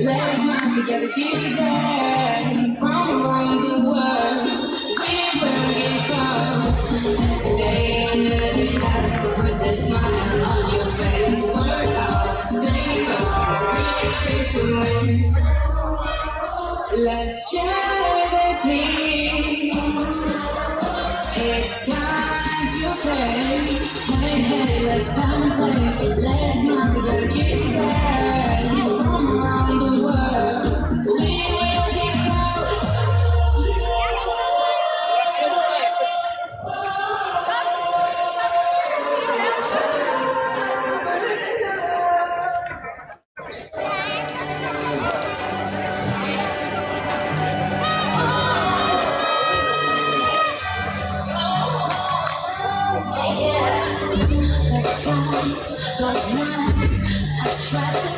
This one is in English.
Let's mind together today. From around the world, we will get close. Day and every night, with a smile on your face. Work out, stay focused, we're to win. Let's share the peace. It's time to play. Hey, hey, let's come and play. Let's mind together today. From around the world, we will get close. Those nights I tried to